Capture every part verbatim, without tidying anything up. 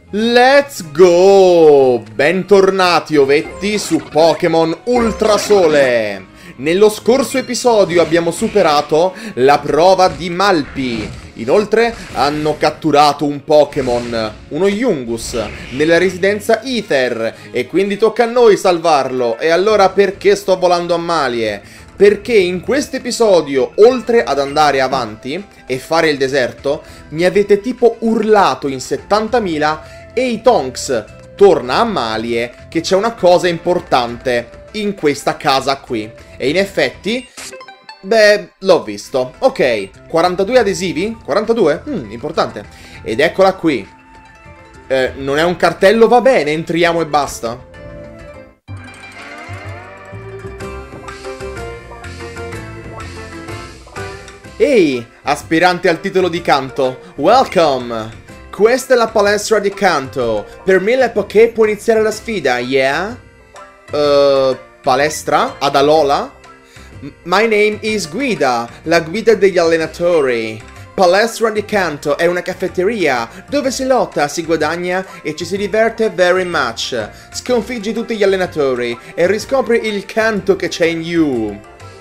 Let's go! Bentornati ovetti su Pokémon Ultrasole! Nello scorso episodio abbiamo superato la prova di Malpi. Inoltre hanno catturato un Pokémon, uno Yungus, nella residenza Ether e quindi tocca a noi salvarlo. E allora perché sto volando a Malie? Perché in questo episodio, oltre ad andare avanti e fare il deserto, mi avete tipo urlato in settantamila: ehi Tonks, torna a Malie che c'è una cosa importante in questa casa qui. E in effetti, beh, l'ho visto. Ok, quarantadue adesivi? quarantadue? Mm, importante. Ed eccola qui. Eh, non è un cartello? Va bene, entriamo e basta. Ehi, aspirante al titolo di canto, welcome! Questa è la palestra di canto. Per mille Poké può iniziare la sfida, yeah? Uh, palestra? Ad Alola? M My name is Guida, la guida degli allenatori. Palestra di canto è una caffetteria dove si lotta, si guadagna e ci si diverte very much. Sconfiggi tutti gli allenatori e riscopri il canto che c'è in you.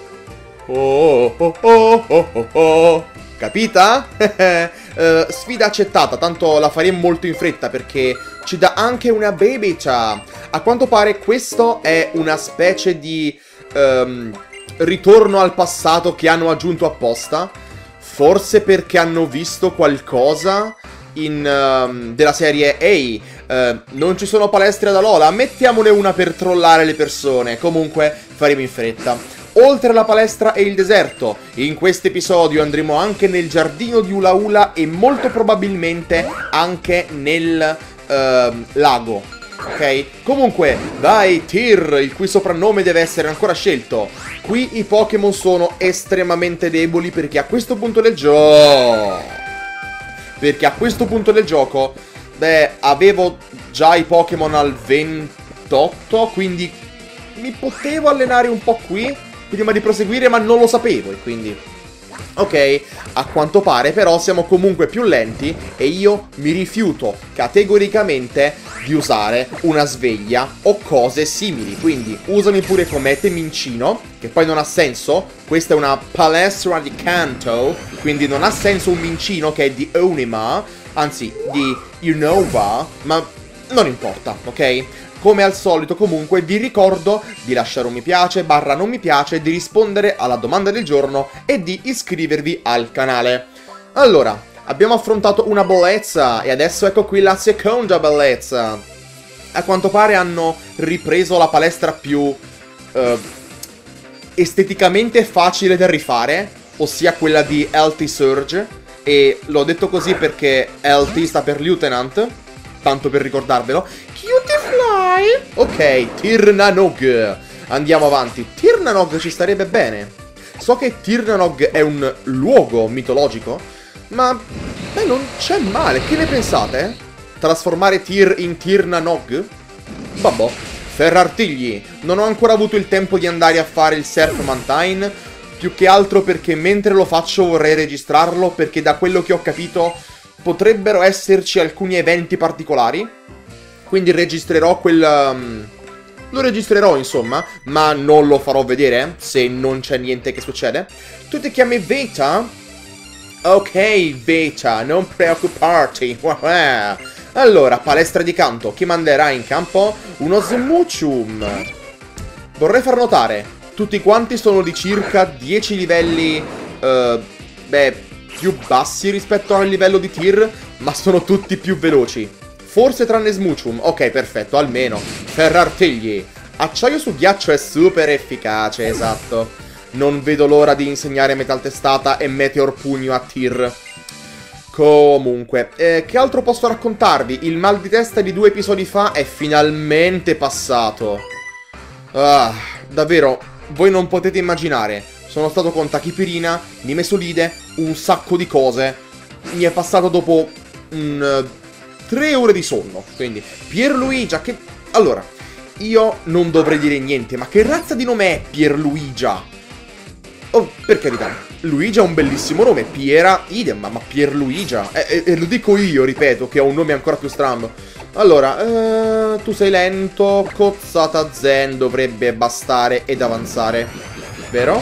Oh oh oh oh oh oh. Capita? uh, sfida accettata, tanto la faremo molto in fretta perché ci dà anche una babycha. A quanto pare questo è una specie di um, ritorno al passato che hanno aggiunto apposta. Forse perché hanno visto qualcosa in um, della serie ehi, uh, non ci sono palestre ad Alola, mettiamone una per trollare le persone. Comunque faremo in fretta. Oltre alla palestra e il deserto, in questo episodio andremo anche nel giardino di Ula Ula e molto probabilmente anche nel uh, lago, ok? Comunque, dai, Tyr, il cui soprannome deve essere ancora scelto. Qui i Pokémon sono estremamente deboli perché a questo punto del gioco... Perché a questo punto del gioco, beh, avevo già i Pokémon al ventotto, quindi mi potevo allenare un po' qui prima di proseguire, ma non lo sapevo e quindi... Ok, a quanto pare però siamo comunque più lenti e io mi rifiuto categoricamente di usare una sveglia o cose simili. Quindi usami pure come Mincino, che poi non ha senso. Questa è una palestra di canto, quindi non ha senso un Mincino che è di Onima, anzi di Unova, ma non importa, ok? Come al solito comunque vi ricordo di lasciare un mi piace, barra non mi piace, di rispondere alla domanda del giorno e di iscrivervi al canale. Allora, abbiamo affrontato una bellezza e adesso ecco qui la seconda bellezza. A quanto pare hanno ripreso la palestra più uh, esteticamente facile da rifare, ossia quella di L T Surge, e l'ho detto così perché L T sta per Lieutenant, tanto per ricordarvelo. Cutiefly! Ok, Tirnanog. Andiamo avanti. Tirnanog ci starebbe bene. So che Tirnanog è un luogo mitologico, ma beh, non c'è male. Che ne pensate? Trasformare Tyr in Tirnanog? Vabbè. Ferrartigli. Non ho ancora avuto il tempo di andare a fare il Surf Mountain, più che altro perché mentre lo faccio vorrei registrarlo, perché da quello che ho capito potrebbero esserci alcuni eventi particolari. Quindi registrerò quel... Um, lo registrerò insomma, ma non lo farò vedere se non c'è niente che succede. Tu ti chiami Veta? Ok, Veta, non preoccuparti. Allora, palestra di canto. Chi manderà in campo? Uno Smoochum. Vorrei far notare, tutti quanti sono di circa dieci livelli, uh, beh, più bassi rispetto al livello di Tyr, ma sono tutti più veloci. Forse tranne Smoochum. Ok, perfetto, almeno. Ferrartigli. Acciaio su ghiaccio è super efficace, esatto. Non vedo l'ora di insegnare Metal Testata e Meteor Pugno a Tyr. Comunque, eh, che altro posso raccontarvi? Il mal di testa di due episodi fa è finalmente passato. Ah, davvero, voi non potete immaginare. Sono stato con tachipirina, nimesulide, un sacco di cose. Mi è passato dopo un... Uh, tre ore di sonno, quindi Pierluigia, che... Allora, io non dovrei dire niente, ma che razza di nome è Pierluigia? Oh, per carità, Luigi ha un bellissimo nome, Piera idem, ma Pierluigia, e, e, e lo dico io, ripeto, che ha un nome ancora più strano. Allora, eh, tu sei lento, cozzata zen dovrebbe bastare ed avanzare, vero?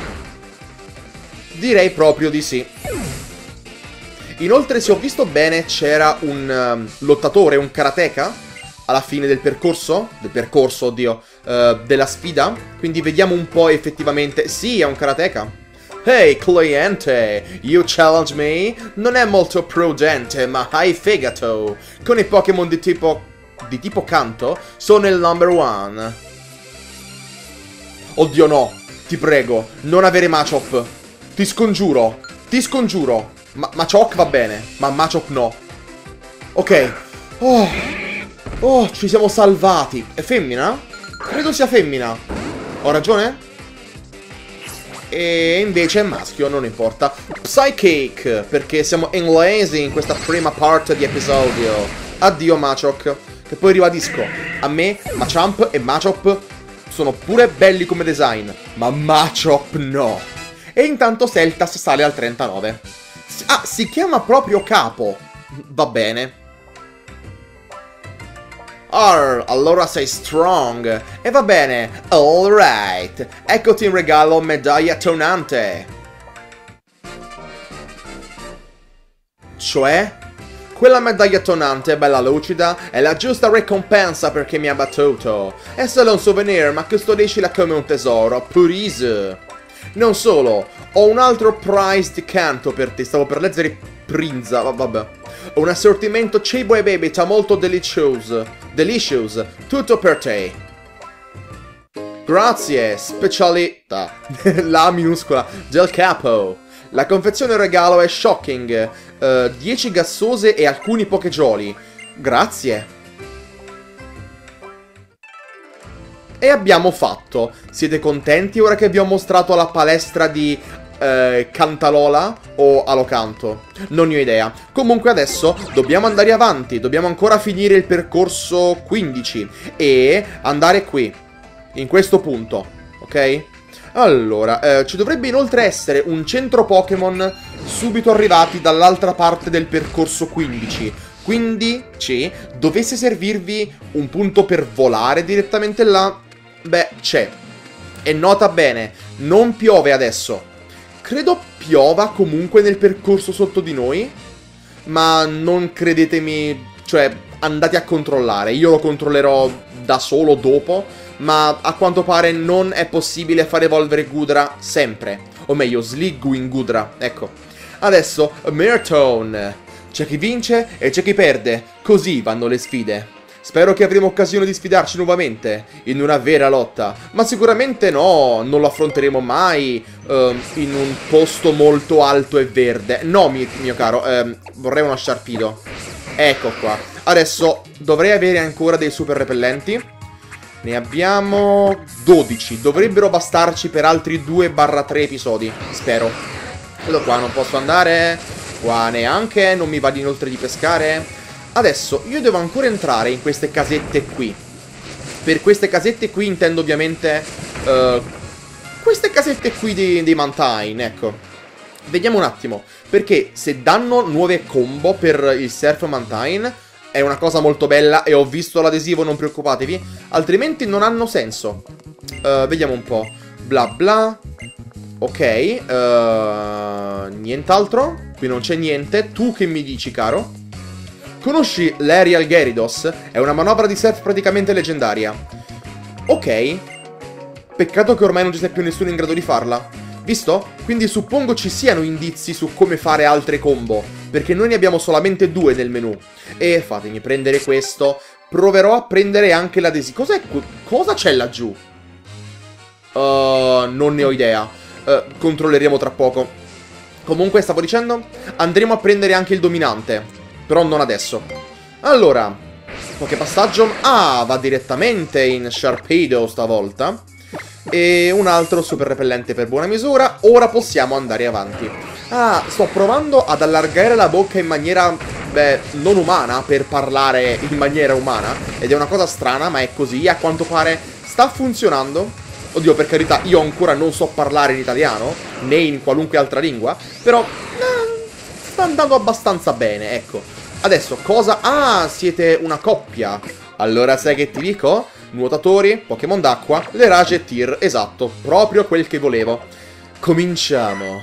Direi proprio di sì. Inoltre, se ho visto bene, c'era un uh, lottatore, un karateka, alla fine del percorso, del percorso, oddio, uh, della sfida. Quindi vediamo un po' effettivamente. Sì, è un karateka. Hey, cliente, you challenge me? Non è molto prudente, ma hai fegato. Con i Pokémon di tipo... di tipo canto, sono il number one. Oddio no, ti prego, non avere Machop. Ti scongiuro, ti scongiuro. Ma Machop va bene, ma Machop no. Ok. Oh, oh, ci siamo salvati. È femmina? Credo sia femmina. Ho ragione? E invece è maschio, non importa. Psychic, perché siamo inglesi in questa prima parte di episodio. Addio Machop. Che poi ribadisco, a me Machamp e Machop sono pure belli come design, ma Machop no. E intanto Seltas sale al trentanove. Ah, si chiama proprio Capo. Va bene. Arr, allora sei strong. E va bene, alright. Eccoti in regalo medaglia tonante. Cioè? Quella medaglia tonante, bella lucida, è la giusta ricompensa perché mi ha battuto. È solo un souvenir, ma custodiscila come un tesoro, please. Non solo, ho un altro prize di canto per te. Stavo per leggere Prinza, vabbè. Un assortimento cibo e bevita molto delicious. Delicious, tutto per te. Grazie, specialità. La minuscola del capo. La confezione regalo è shocking. Uh, dieci gassose e alcuni pokeggioli. Grazie. E abbiamo fatto. Siete contenti ora che vi ho mostrato la palestra di uh, Cantalola o Alocanto? Non ne ho idea. Comunque adesso dobbiamo andare avanti. Dobbiamo ancora finire il percorso quindici e andare qui, in questo punto, ok? Allora, eh, ci dovrebbe inoltre essere un centro Pokémon subito arrivati dall'altra parte del percorso quindici. Quindi, sì, dovesse servirvi un punto per volare direttamente là, beh, c'è. E nota bene, non piove adesso. Credo piova comunque nel percorso sotto di noi, ma non credetemi, cioè, andate a controllare. Io lo controllerò da solo dopo. Ma a quanto pare non è possibile far evolvere Gudra sempre. O meglio, Sliggoo Gudra, ecco. Adesso, Mirtone. C'è chi vince e c'è chi perde. Così vanno le sfide. Spero che avremo occasione di sfidarci nuovamente, in una vera lotta. Ma sicuramente no, non lo affronteremo mai uh, in un posto molto alto e verde. No, mio, mio caro, uh, vorrei uno Sharpedo. Ecco qua. Adesso dovrei avere ancora dei super repellenti. Ne abbiamo dodici. Dovrebbero bastarci per altri due tre episodi. Spero. Quello qua non posso andare. Qua neanche. Non mi va di inoltre di pescare. Adesso io devo ancora entrare in queste casette qui. Per queste casette qui intendo ovviamente uh, queste casette qui di, di Mantine. Ecco. Vediamo un attimo. Perché se danno nuove combo per il Surf Mantine è una cosa molto bella e ho visto l'adesivo, non preoccupatevi. Altrimenti non hanno senso. uh, Vediamo un po'. Bla bla. Ok, uh, nient'altro. Qui non c'è niente. Tu che mi dici, caro? Conosci l'Aerial Gyarados? È una manovra di surf praticamente leggendaria. Ok. Peccato che ormai non ci sia più nessuno in grado di farla. Visto? Quindi suppongo ci siano indizi su come fare altre combo, perché noi ne abbiamo solamente due nel menu. E fatemi prendere questo. Proverò a prendere anche l'adesivo. Cos'è? Cosa c'è laggiù? Uh, non ne ho idea. Uh, controlleremo tra poco. Comunque, stavo dicendo, andremo a prendere anche il dominante. Però non adesso. Allora, qualche passaggio. Ah, va direttamente in Sharpedo stavolta. E un altro super repellente per buona misura. Ora possiamo andare avanti. Ah, sto provando ad allargare la bocca in maniera, beh, non umana, per parlare in maniera umana. Ed è una cosa strana, ma è così. A quanto pare sta funzionando. Oddio, per carità, io ancora non so parlare in italiano, né in qualunque altra lingua. Però eh, sta andando abbastanza bene, ecco. Adesso, cosa... Ah, siete una coppia. Allora, sai che ti dico? Nuotatori, Pokémon d'acqua, Lerage e Tyr. Esatto, proprio quel che volevo. Cominciamo.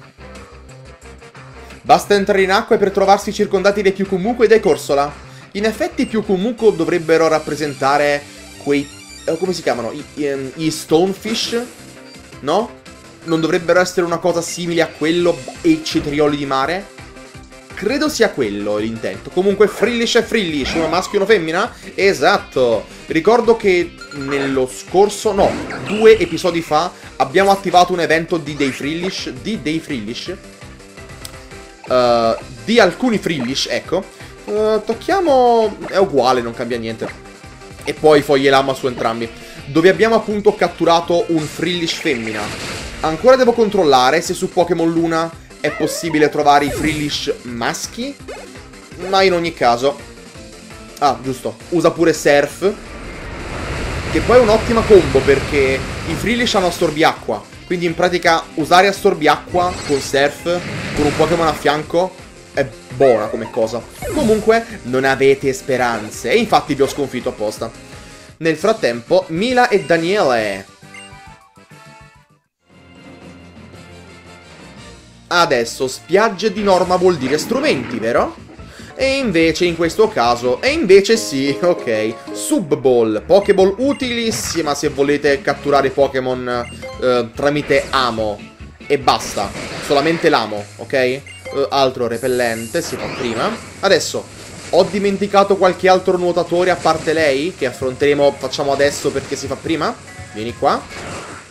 Basta entrare in acqua per trovarsi circondati dai Pyukumuku e dai Corsola. In effetti i Pyukumuku dovrebbero rappresentare quei... Eh, come si chiamano? I, I, gli Stonefish? No? Non dovrebbero essere una cosa simile a quello e i cetrioli di mare? Credo sia quello l'intento. Comunque Frillish e Frillish, uno maschio e una femmina? Esatto. Ricordo che nello scorso, no, due episodi fa abbiamo attivato un evento di dei Frillish, di dei Frillish, uh, di alcuni Frillish, ecco. Uh, tocchiamo... è uguale, non cambia niente. E poi foglie lama su entrambi, dove abbiamo appunto catturato un Frillish femmina. Ancora devo controllare se su Pokémon Luna è possibile trovare i Frillish maschi, ma in ogni caso... Ah, giusto, usa pure Surf, che poi è un'ottima combo perché i Frillish hanno assorbiacqua, quindi in pratica usare assorbiacqua con Surf, con un Pokémon a fianco, è buona come cosa. Comunque, non avete speranze, e infatti vi ho sconfitto apposta. Nel frattempo, Mila e Daniele... Adesso, spiagge di norma vuol dire strumenti, vero? E invece in questo caso, e invece sì, ok. Subball, Pokéball utilissima se volete catturare Pokémon eh, tramite amo. E basta, solamente l'amo, ok? Eh, altro repellente, si fa prima. Adesso, ho dimenticato qualche altro nuotatore a parte lei, che affronteremo, facciamo adesso perché si fa prima. Vieni qua.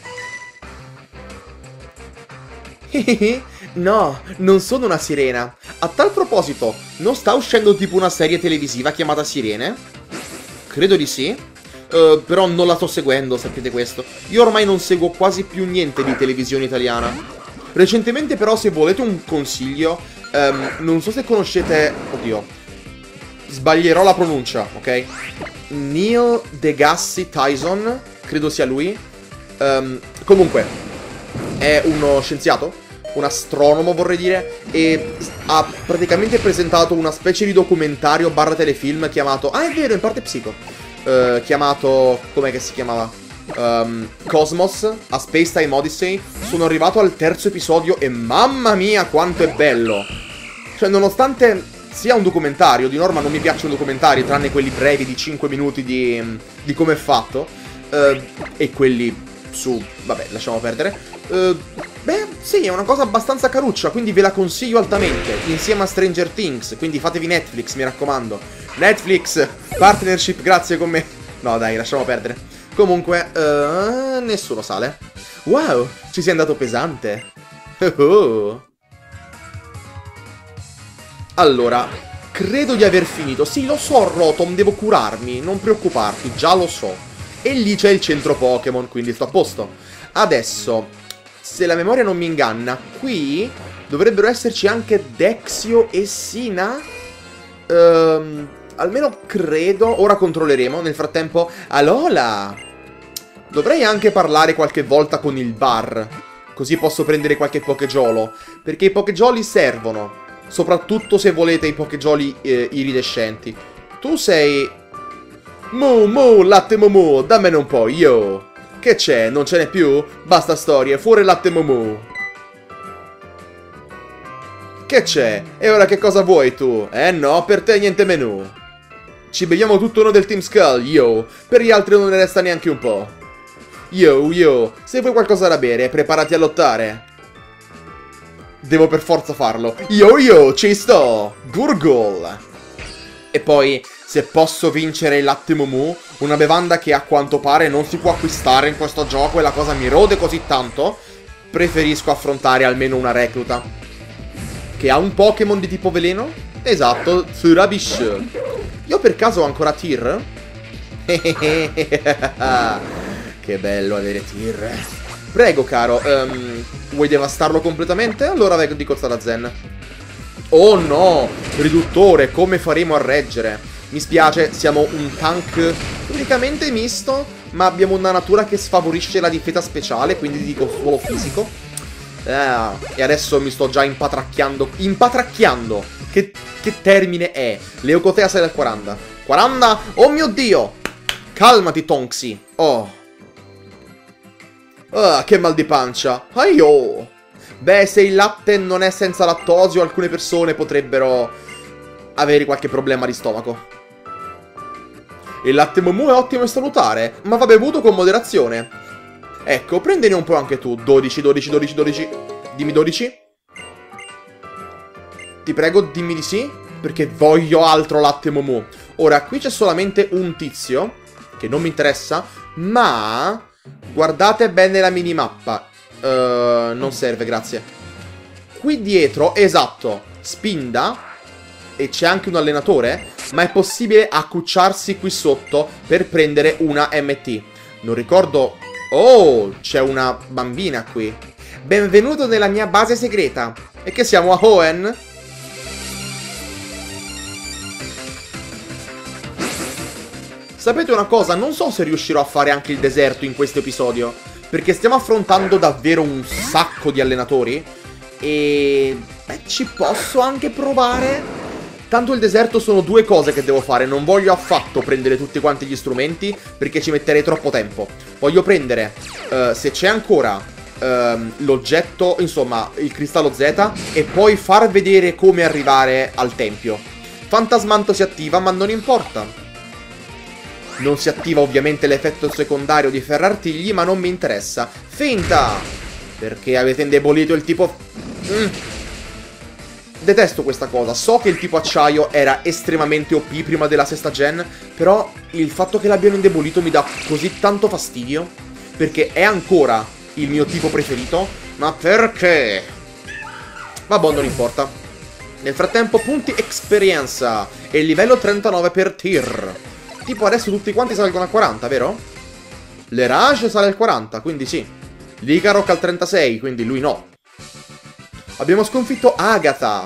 No, non sono una sirena. A tal proposito, non sta uscendo tipo una serie televisiva chiamata Sirene? Credo di sì. Uh, però non la sto seguendo, sapete questo. Io ormai non seguo quasi più niente di televisione italiana. Recentemente però, se volete un consiglio, um, non so se conoscete... Oddio, sbaglierò la pronuncia, ok? Neil deGrasse Tyson, credo sia lui. um, Comunque, è uno scienziato, un astronomo vorrei dire, e ha praticamente presentato una specie di documentario barra telefilm chiamato... Ah, è vero, in parte Psico. Uh, chiamato... com'è che si chiamava? Um, Cosmos, a Space Time Odyssey. Sono arrivato al terzo episodio e mamma mia quanto è bello. Cioè, nonostante sia un documentario, di norma non mi piacciono documentari, tranne quelli brevi di cinque minuti di, di come è fatto, uh, e quelli su... vabbè, lasciamo perdere. Uh, beh, sì, è una cosa abbastanza caruccia, quindi ve la consiglio altamente, insieme a Stranger Things, quindi fatevi Netflix, mi raccomando. Netflix, partnership, grazie con me. No, dai, lasciamo perdere. Comunque, uh, nessuno sale. Wow, ci sei andato pesante. Oh. Allora, credo di aver finito. Sì, lo so, Rotom, devo curarmi, non preoccuparti, già lo so. E lì c'è il centro Pokémon, quindi sto a posto. Adesso, se la memoria non mi inganna, qui dovrebbero esserci anche Dexio e Sina? Ehm, almeno credo, ora controlleremo. Nel frattempo, Alola! Dovrei anche parlare qualche volta con il bar, così posso prendere qualche Pokégiolo, perché i Pokégioli servono, soprattutto se volete i Pokégioli eh, iridescenti. Tu sei... Mu, mu, latte Momu, dammene un po', yo! Che c'è? Non ce n'è più? Basta storie, fuori latte Momu. Che c'è? E ora che cosa vuoi tu? Eh no, per te niente menù. Ci beviamo tutto uno del Team Skull, yo. Per gli altri non ne resta neanche un po'. Yo, yo, se vuoi qualcosa da bere, preparati a lottare. Devo per forza farlo. Yo, yo, ci sto. Gurgle. E poi, se posso vincere il latte Momu, una bevanda che a quanto pare non si può acquistare in questo gioco e la cosa mi rode così tanto, preferisco affrontare almeno una recluta. Che ha un Pokémon di tipo veleno? Esatto, Tsurabish. Io per caso ho ancora Tyr? Che bello avere Tyr. Prego, caro, um, vuoi devastarlo completamente? Allora vengo di Costa da Zen. Oh no, riduttore, come faremo a reggere? Mi spiace, siamo un tank unicamente misto, ma abbiamo una natura che sfavorisce la difesa speciale, quindi dico solo fisico. Ah, e adesso mi sto già impatracchiando, impatracchiando Che, che termine è? Leucotea sale al quaranta. quaranta? Oh mio Dio! Calmati, Tonksi. Oh. Ah, che mal di pancia. Aio. Beh, se il latte non è senza lattosio, alcune persone potrebbero avere qualche problema di stomaco. Il latte Mumu è ottimo e salutare, ma va bevuto con moderazione. Ecco, prendene un po' anche tu. dodici, dodici, dodici, dodici. Dimmi dodici. Ti prego, dimmi di sì, perché voglio altro latte Mumu. Ora, qui c'è solamente un tizio, che non mi interessa, ma guardate bene la minimappa. Uh, non serve, grazie. Qui dietro, esatto, Spinda, e c'è anche un allenatore, ma è possibile accucciarsi qui sotto per prendere una M T. Non ricordo... Oh, c'è una bambina qui. Benvenuto nella mia base segreta. E che siamo a Hoenn? Sapete una cosa? Non so se riuscirò a fare anche il deserto in questo episodio, perché stiamo affrontando davvero un sacco di allenatori. E... beh, ci posso anche provare. Tanto il deserto sono due cose che devo fare. Non voglio affatto prendere tutti quanti gli strumenti, perché ci metterei troppo tempo. Voglio prendere, uh, se c'è ancora, uh, l'oggetto, insomma, il cristallo Z, e poi far vedere come arrivare al tempio. Fantasmanto si attiva, ma non importa. Non si attiva ovviamente l'effetto secondario di ferrartigli, ma non mi interessa. Finta! Perché avete indebolito il tipo... Mm. Detesto questa cosa. So che il tipo acciaio era estremamente O P prima della sesta gen, però il fatto che l'abbiano indebolito mi dà così tanto fastidio, perché è ancora il mio tipo preferito. Ma perché? Vabbè, non importa. Nel frattempo, punti esperienza e livello trentanove per Tyr. Tipo adesso tutti quanti salgono a quaranta, vero? L'Erage sale al quaranta, quindi sì. L'Icarok al trentasei, quindi lui no. Abbiamo sconfitto Agatha.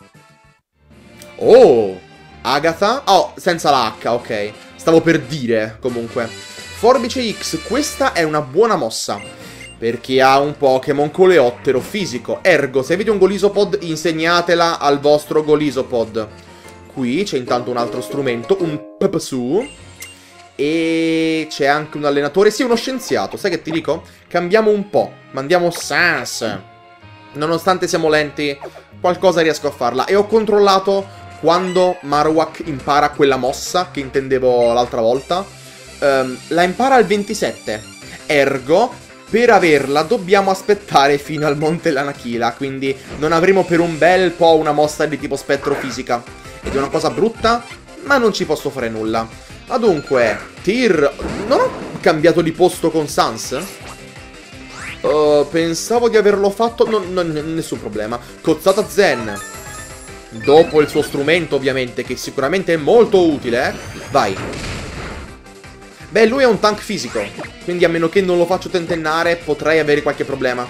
Oh, Agatha? Oh, senza la H, ok. Stavo per dire, comunque. Forbice X, questa è una buona mossa, perché ha un Pokémon coleottero fisico. Ergo, se avete un Golisopod, insegnatela al vostro Golisopod. Qui c'è intanto un altro strumento, un Pepsu. E c'è anche un allenatore, sì, uno scienziato. Sai che ti dico? Cambiamo un po'. Mandiamo Sans. Nonostante siamo lenti, qualcosa riesco a farla. E ho controllato quando Marowak impara quella mossa che intendevo l'altra volta. Um, la impara al ventisette. Ergo, per averla dobbiamo aspettare fino al Monte Lanakila. Quindi non avremo per un bel po' una mossa di tipo spettro fisica. Ed è una cosa brutta, ma non ci posso fare nulla. Adunque, Tyr... non ho cambiato di posto con Sans? Uh, pensavo di averlo fatto. No, no, nessun problema. Cozzata Zen. Dopo il suo strumento, ovviamente, che sicuramente è molto utile, eh. Vai. Beh, lui è un tank fisico, quindi a meno che non lo faccio tentennare potrei avere qualche problema.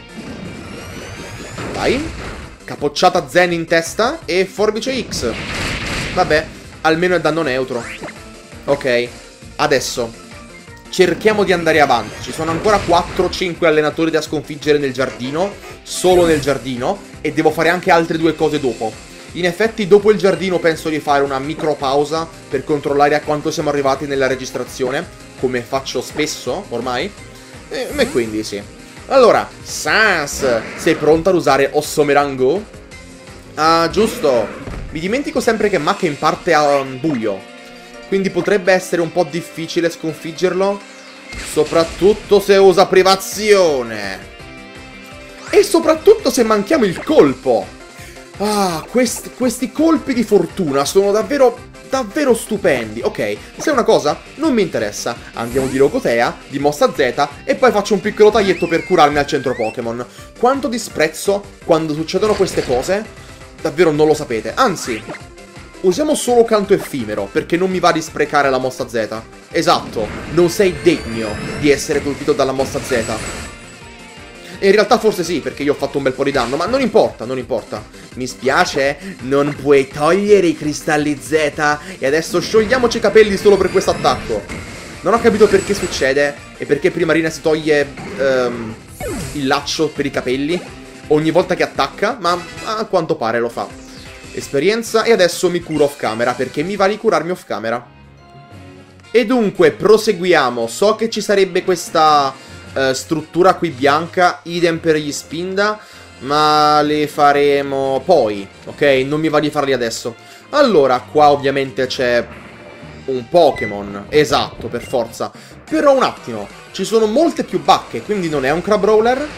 Vai. Capocciata Zen in testa e forbice X. Vabbè, almeno è danno neutro. Ok, adesso cerchiamo di andare avanti. Ci sono ancora quattro cinque allenatori da sconfiggere nel giardino. Solo nel giardino. E devo fare anche altre due cose dopo. In effetti dopo il giardino penso di fare una micro pausa per controllare a quanto siamo arrivati nella registrazione, come faccio spesso ormai. E, e quindi sì. Allora, Sans, sei pronta ad usare Ossomerango? Ah, giusto. Mi dimentico sempre che Mac è in parte a um, buio, quindi potrebbe essere un po' difficile sconfiggerlo, soprattutto se usa privazione. E soprattutto se manchiamo il colpo. Ah, questi, questi colpi di fortuna sono davvero, davvero stupendi. Ok, sai una cosa? Non mi interessa. Andiamo di Leucotea, di mossa Z, e poi faccio un piccolo taglietto per curarmi al centro Pokémon. Quanto disprezzo quando succedono queste cose? Davvero non lo sapete. Anzi... usiamo solo canto effimero, perché non mi va di sprecare la mossa Z. Esatto, non sei degno di essere colpito dalla mossa Z. E in realtà forse sì, perché io ho fatto un bel po' di danno, ma non importa, non importa. Mi spiace, non puoi togliere i cristalli Z e adesso sciogliamoci i capelli solo per questo attacco. Non ho capito perché succede e perché Primarina si toglie um, il laccio per i capelli ogni volta che attacca, ma a quanto pare lo fa. esperienza, e adesso mi curo off camera, perché mi va di curarmi off camera. E dunque, proseguiamo. So che ci sarebbe questa uh, struttura qui bianca, idem per gli Spinda, ma le faremo poi, ok? Non mi va di farli adesso. Allora, qua ovviamente c'è un Pokémon, esatto, per forza. Però un attimo, ci sono molte più bacche, quindi non è un Crabrawler.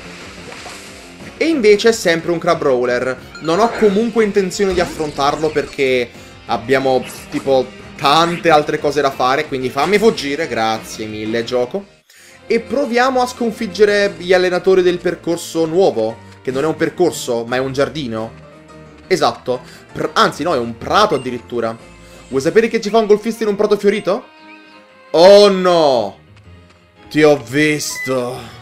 E invece è sempre un Crabrawler. Non ho comunque intenzione di affrontarlo perché abbiamo tipo tante altre cose da fare, quindi fammi fuggire, grazie mille gioco. E proviamo a sconfiggere gli allenatori del percorso nuovo, che non è un percorso, ma è un giardino. Esatto, Pr- anzi no, è un prato addirittura. Vuoi sapere che ci fa un golfista in un prato fiorito? Oh no! Ti ho visto!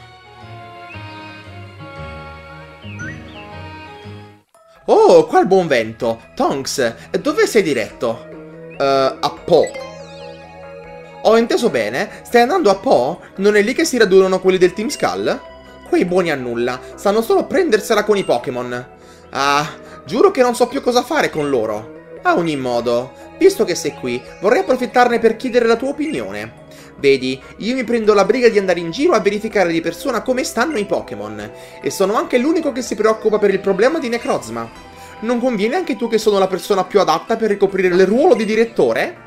Oh, qua il buon vento. Tonks, dove sei diretto? Uh, a Po. Ho inteso bene? Stai andando a Po? Non è lì che si radunano quelli del Team Skull? Quei buoni a nulla. Stanno solo a prendersela con i Pokémon. Ah, giuro che non so più cosa fare con loro. A ogni modo, visto che sei qui, vorrei approfittarne per chiedere la tua opinione. Vedi, io mi prendo la briga di andare in giro a verificare di persona come stanno i Pokémon, e sono anche l'unico che si preoccupa per il problema di Necrozma. Non conviene anche tu che sono la persona più adatta per ricoprire il ruolo di direttore?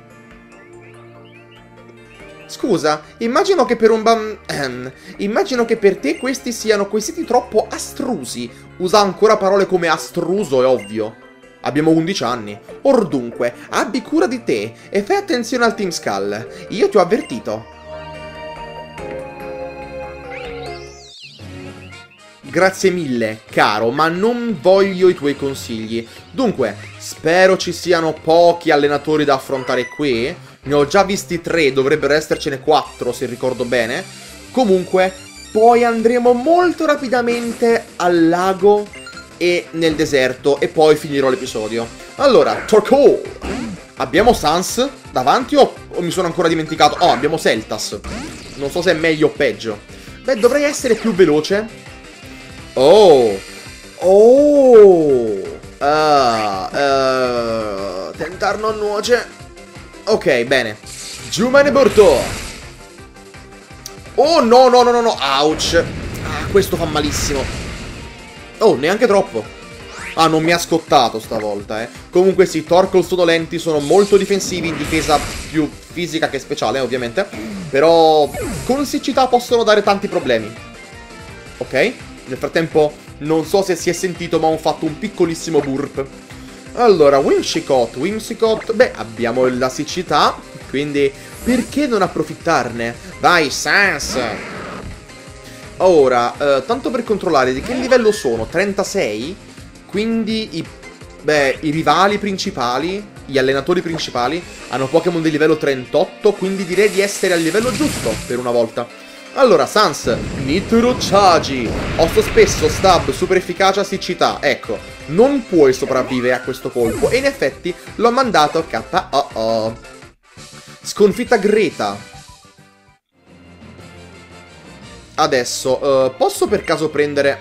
Scusa, immagino che per un bam... Ehm, immagino che per te questi siano quesiti troppo astrusi. Usa ancora parole come astruso, è ovvio. Abbiamo undici anni. Or dunque, abbi cura di te e fai attenzione al Team Skull. Io ti ho avvertito. Grazie mille, caro, ma non voglio i tuoi consigli. Dunque, spero ci siano pochi allenatori da affrontare qui. Ne ho già visti tre, dovrebbero essercene quattro se ricordo bene. Comunque, poi andremo molto rapidamente al lago e nel deserto e poi finirò l'episodio. Allora, Torkoal. Abbiamo Sans davanti o, o mi sono ancora dimenticato? Oh, abbiamo Seltas. Non so se è meglio o peggio. Beh, dovrei essere più veloce. Oh. Oh. Ah, uh, tentar non nuoce. Ok, bene. Giù me ne porto. Oh, no, no, no, no, no. Ouch. Ah, questo fa malissimo. Oh, neanche troppo. Ah, non mi ha scottato stavolta, eh. Comunque sì, Torkoal sono lenti, sono molto difensivi, in difesa più fisica che speciale, ovviamente. Però con siccità possono dare tanti problemi. Ok? Nel frattempo, non so se si è sentito, ma ho fatto un piccolissimo burp. Allora, Whimsicott, Whimsicott... Beh, abbiamo la siccità, quindi perché non approfittarne? Vai, Sans! Ora, eh, tanto per controllare di che livello sono, trentasei, quindi i, beh, i rivali principali, gli allenatori principali, hanno Pokémon di livello trentotto, quindi direi di essere al livello giusto per una volta. Allora, Sans, Nitro Chagi, osso spesso, stab, super efficacia, siccità, ecco, non puoi sopravvivere a questo colpo, e in effetti l'ho mandato K O O. Sconfitta Greta. Adesso, uh, posso per caso prendere...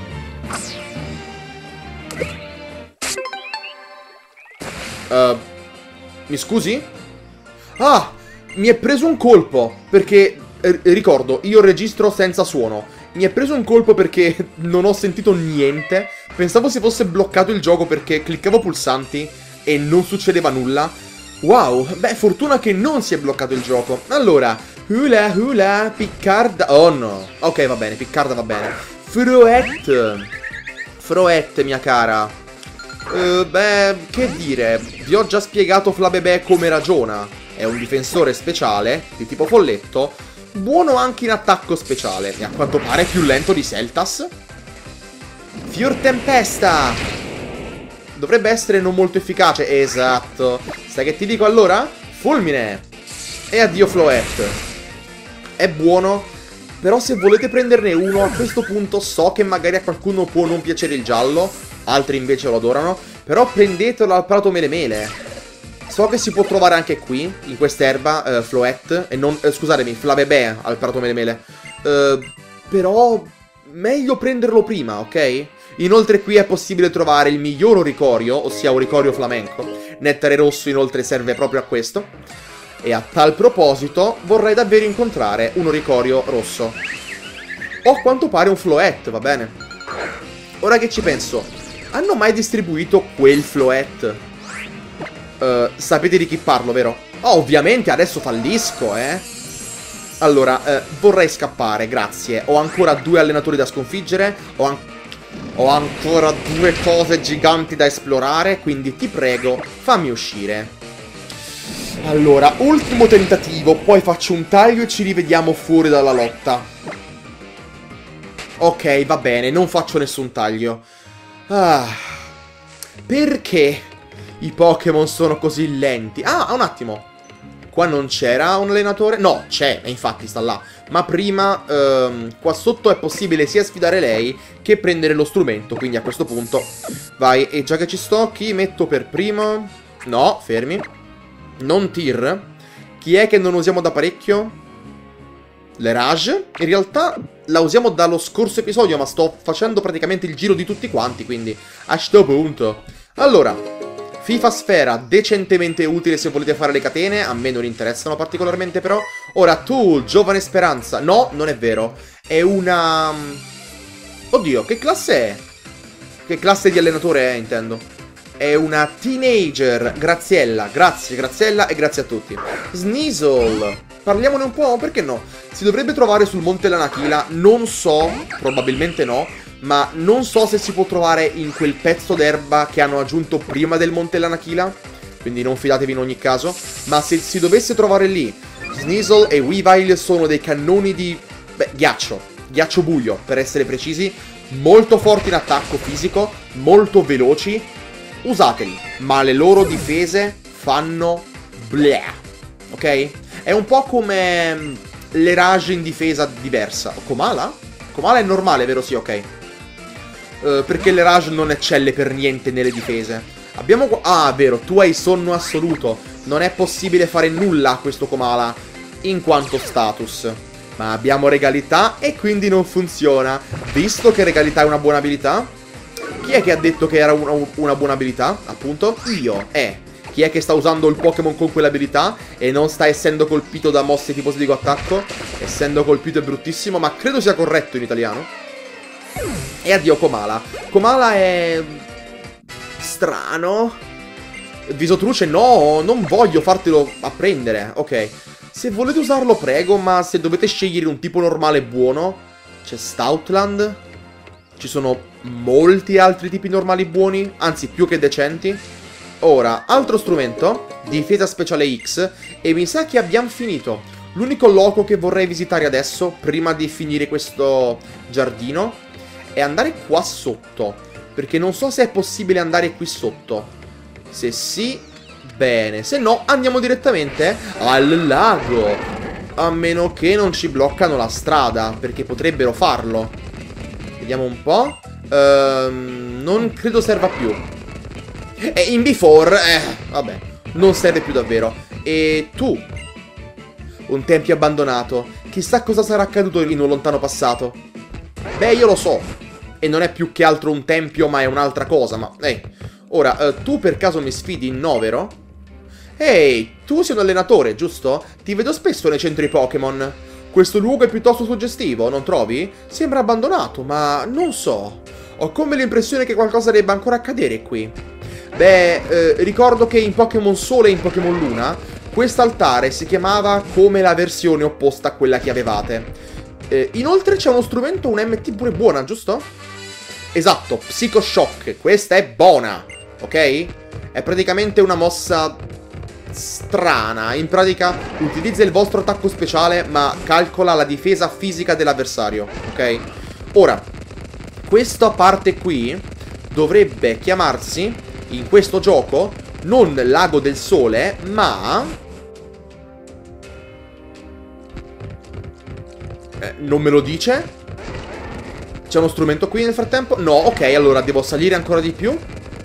Uh, mi scusi? Ah, mi è preso un colpo, perché, eh, ricordo, io registro senza suono. Mi è preso un colpo perché non ho sentito niente. Pensavo si fosse bloccato il gioco perché cliccavo pulsanti e non succedeva nulla. Wow, beh, fortuna che non si è bloccato il gioco. Allora... Hula hula, Piccarda... Oh no. Ok, va bene, Piccarda va bene. Froette. Froette, mia cara. Uh, beh, che dire. Vi ho già spiegato Flabébé come ragiona. È un difensore speciale, di tipo folletto. Buono anche in attacco speciale. E a quanto pare più lento di Seltas. Fior Tempesta. Dovrebbe essere non molto efficace. Esatto. Sai che ti dico allora? Fulmine. E addio Floette. È buono, però se volete prenderne uno, a questo punto so che magari a qualcuno può non piacere il giallo, altri invece lo adorano, però prendetelo al prato mele mele. So che si può trovare anche qui, in quest'erba, eh, Floette, e non, eh, scusatemi, Flabébé al prato mele mele. Eh, però meglio prenderlo prima, ok? Inoltre qui è possibile trovare il miglior oricorio, ossia oricorio flamenco. Nettare rosso inoltre serve proprio a questo. E a tal proposito vorrei davvero incontrare un oricorio rosso. O a quanto pare un floet, va bene. Ora che ci penso, hanno mai distribuito quel floet? Uh, sapete di chi parlo, vero? Oh, ovviamente adesso fallisco, eh. Allora, uh, vorrei scappare, grazie. Ho ancora due allenatori da sconfiggere. Ho, an ho ancora due cose giganti da esplorare. Quindi ti prego, fammi uscire. Allora, ultimo tentativo. Poi faccio un taglio e ci rivediamo fuori dalla lotta. Ok, va bene, non faccio nessun taglio. Ah, perché i Pokémon sono così lenti? Ah, un attimo. Qua non c'era un allenatore? No, c'è, e infatti sta là. Ma prima, ehm, qua sotto è possibile sia sfidare lei che prendere lo strumento. Quindi a questo punto, vai. E già che ci sto, chi metto per primo? No, fermi. Non Tir. Chi è che non usiamo da parecchio? Le Rage. In realtà la usiamo dallo scorso episodio, ma sto facendo praticamente il giro di tutti quanti, quindi a sto punto. Allora, FIFA Sfera, decentemente utile se volete fare le catene, a me non interessano particolarmente però. Ora, tu, Giovane Speranza, no, non è vero, è una... Oddio, che classe è? Che classe di allenatore è, intendo? È una Teenager, Graziella, grazie Graziella e grazie a tutti. Sneasel, parliamone un po', perché no? Si dovrebbe trovare sul Monte Lanakila, non so, probabilmente no, ma non so se si può trovare in quel pezzo d'erba che hanno aggiunto prima del Monte Lanakila, quindi non fidatevi in ogni caso, ma se si dovesse trovare lì, Sneasel e Weavile sono dei cannoni di, beh, ghiaccio, ghiaccio buio per essere precisi, molto forti in attacco fisico, molto veloci, usateli, ma le loro difese fanno bleh, ok? È un po' come le Rage in difesa diversa. Komala? Komala è normale, vero? Sì, ok. Uh, perché le Rage non eccelle per niente nelle difese. Abbiamo... Ah, vero, tu hai sonno assoluto. Non è possibile fare nulla a questo Komala in quanto status. Ma abbiamo regalità e quindi non funziona. Visto che regalità è una buona abilità... Chi è che ha detto che era una, una buona abilità? Appunto, io. Eh. Chi è che sta usando il Pokémon con quell'abilità e non sta essendo colpito da mosse tipo sdigo attacco? Essendo colpito è bruttissimo, ma credo sia corretto in italiano. E addio Komala. Komala è... strano. Visotruce no, non voglio fartelo apprendere. Ok. Se volete usarlo prego, ma se dovete scegliere un tipo normale buono, c'è Stoutland. Ci sono molti altri tipi normali buoni, anzi più che decenti. Ora, altro strumento, difesa speciale X, e mi sa che abbiamo finito. L'unico loco che vorrei visitare adesso, prima di finire questo giardino, è andare qua sotto, perché non so se è possibile andare qui sotto. Se sì, bene, se no andiamo direttamente al lago, a meno che non ci bloccano la strada, perché potrebbero farlo. Vediamo un po'. Ehm, non credo serva più. E in Before, eh, vabbè, non serve più davvero. E tu? Un tempio abbandonato. Chissà cosa sarà accaduto in un lontano passato. Beh, io lo so. E non è più che altro un tempio, ma è un'altra cosa, ma... Ehi, ora, eh, tu per caso mi sfidi in Novero? Ehi, tu sei un allenatore, giusto? Ti vedo spesso nei centri Pokémon. Questo luogo è piuttosto suggestivo, non trovi? Sembra abbandonato, ma non so. Ho come l'impressione che qualcosa debba ancora accadere qui. Beh, eh, ricordo che in Pokémon Sole e in Pokémon Luna quest'altare si chiamava come la versione opposta a quella che avevate. Eh, inoltre c'è uno strumento, un M T pure buona, giusto? Esatto, Psycho Shock. Questa è buona, ok? È praticamente una mossa strana. In pratica utilizza il vostro attacco speciale ma calcola la difesa fisica dell'avversario, ok? Ora, questa parte qui dovrebbe chiamarsi in questo gioco non Lago del Sole, ma... Eh, non me lo dice? C'è uno strumento qui nel frattempo? No, ok, allora devo salire ancora di più.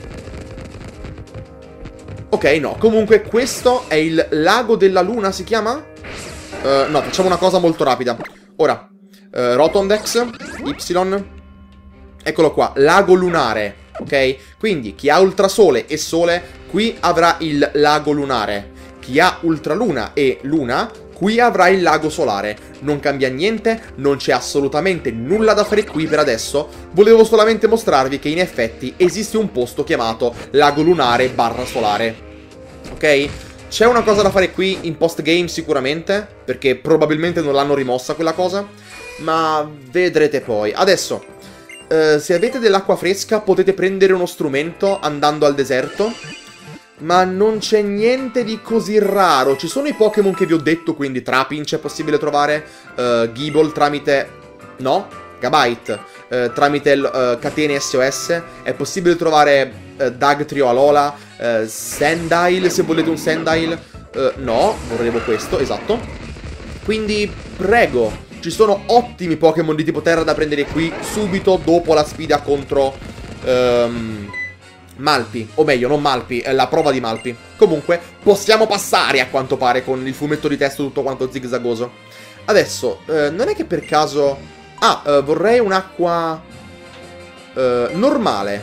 Ok, no, comunque questo è il Lago della Luna, si chiama? Uh, no, facciamo una cosa molto rapida. Ora, uh, Rotondex, Y. Eccolo qua, lago lunare, ok? Quindi chi ha ultrasole e sole, qui avrà il lago lunare. Chi ha ultraluna e luna, qui avrà il lago solare. Non cambia niente, non c'è assolutamente nulla da fare qui per adesso. Volevo solamente mostrarvi che in effetti esiste un posto chiamato lago lunare barra solare. Ok? C'è una cosa da fare qui in post game sicuramente, perché probabilmente non l'hanno rimossa quella cosa, ma vedrete poi. Adesso, eh, se avete dell'acqua fresca potete prendere uno strumento andando al deserto, ma non c'è niente di così raro. Ci sono i Pokémon che vi ho detto, quindi Trapinch è possibile trovare, uh, Gible tramite... no? Gabite, uh, tramite uh, catene S O S. È possibile trovare uh, Dugtrio Alola, uh, Sandile, se volete un Sandile. Uh, no, vorrevo questo, esatto. Quindi, prego, ci sono ottimi Pokémon di tipo terra da prendere qui subito dopo la sfida contro... Um, Malpi, o meglio, non Malpi, è la prova di Malpi. Comunque, possiamo passare a quanto pare con il fumetto di testo tutto quanto zigzagoso. Adesso, eh, non è che per caso... Ah, eh, vorrei un'acqua... Eh, normale.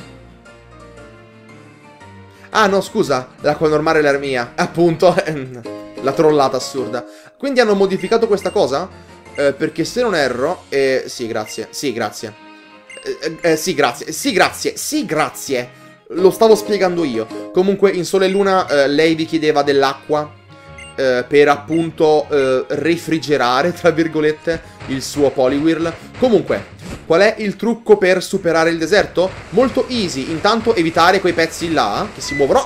Ah, no, scusa, l'acqua normale è la mia. Appunto, la trollata assurda. Quindi hanno modificato questa cosa? Eh, perché se non erro... Eh, sì, grazie, sì, grazie. Eh, eh, sì, grazie, sì, grazie, sì, grazie. Lo stavo spiegando io. Comunque in Sole e Luna eh, lei vi chiedeva dell'acqua eh, per appunto eh, refrigerare, tra virgolette, il suo Poliwhirl. Comunque, qual è il trucco per superare il deserto? Molto easy. Intanto evitare quei pezzi là che si muovono.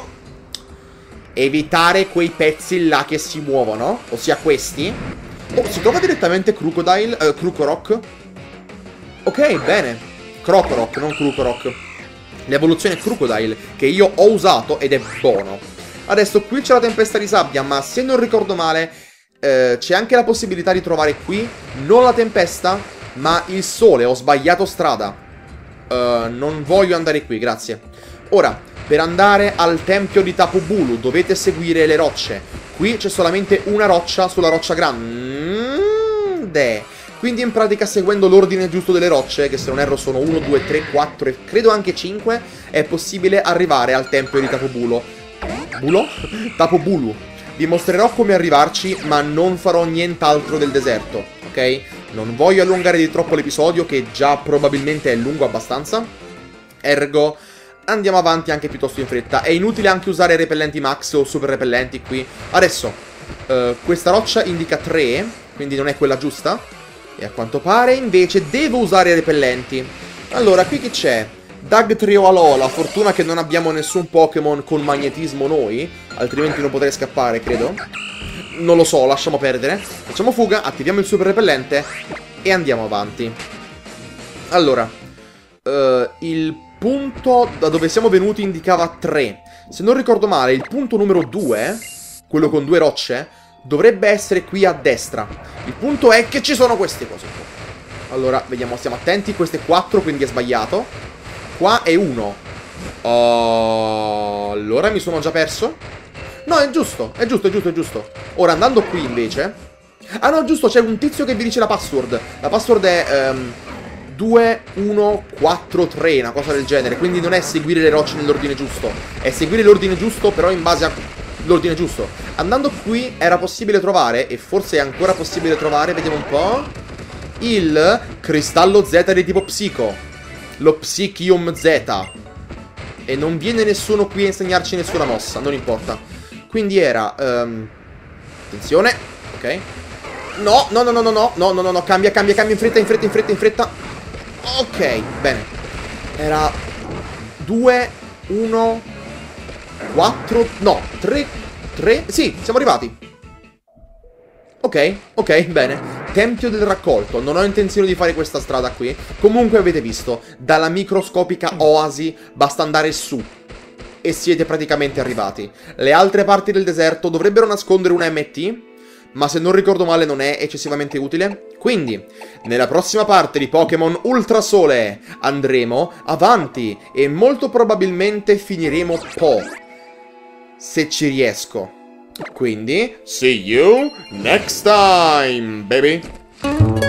Evitare quei pezzi là che si muovono, ossia questi. Oh, si trova direttamente Crocodile, eh, Krokorok. Ok, bene. Krokorok, non Krokorok. L'evoluzione Crocodile, che io ho usato ed è buono. Adesso qui c'è la tempesta di sabbia, ma se non ricordo male eh, c'è anche la possibilità di trovare qui non la tempesta, ma il sole. Ho sbagliato strada. uh, Non voglio andare qui, grazie. Ora, per andare al tempio di Tapu Bulu dovete seguire le rocce. Qui c'è solamente una roccia sulla roccia grande. Quindi in pratica seguendo l'ordine giusto delle rocce, che se non erro sono uno, due, tre, quattro e credo anche cinque, è possibile arrivare al tempio di Tapu Bulu. Bulo? Tapu Bulu. Vi mostrerò come arrivarci, ma non farò nient'altro del deserto, ok? Non voglio allungare di troppo l'episodio, che già probabilmente è lungo abbastanza. Ergo, andiamo avanti anche piuttosto in fretta. È inutile anche usare repellenti max o super repellenti qui. Adesso, uh, questa roccia indica tre, quindi non è quella giusta. E a quanto pare invece devo usare i repellenti. Allora, qui che c'è? Dugtrio Alola, fortuna che non abbiamo nessun Pokémon con magnetismo noi, altrimenti non potrei scappare, credo. Non lo so, lasciamo perdere. Facciamo fuga, attiviamo il super repellente e andiamo avanti. Allora, uh, il punto da dove siamo venuti indicava tre. Se non ricordo male, il punto numero due, quello con due rocce, dovrebbe essere qui a destra. Il punto è che ci sono queste cose qua. Allora, vediamo, stiamo attenti. Questo è quattro, quindi è sbagliato. Qua è uno. Oh, allora mi sono già perso? No, è giusto, è giusto, è giusto, è giusto. Ora, andando qui invece... Ah no, giusto, c'è un tizio che vi dice la password. La password è um, due uno quattro tre, una cosa del genere. Quindi non è seguire le rocce nell'ordine giusto. È seguire l'ordine giusto, però in base a... l'ordine giusto. Andando qui era possibile trovare, e forse è ancora possibile trovare, vediamo un po', il cristallo Z di tipo psico, lo Psychium Z. E non viene nessuno qui a insegnarci nessuna mossa, non importa. Quindi era um... attenzione, ok. No, no, no, no, no, no, no, no, no, no, cambia, cambia, cambia in fretta, in fretta, in fretta, in fretta. Ok, bene. Era due, uno, quattro, no, tre, tre, sì, siamo arrivati. Ok, ok, bene. Tempio del raccolto. Non ho intenzione di fare questa strada qui. Comunque avete visto, dalla microscopica oasi basta andare su e siete praticamente arrivati. Le altre parti del deserto dovrebbero nascondere una M T, ma se non ricordo male non è eccessivamente utile. Quindi, nella prossima parte di Pokémon Ultrasole andremo avanti e molto probabilmente finiremo Po, se ci riesco. Quindi, see you next time, baby!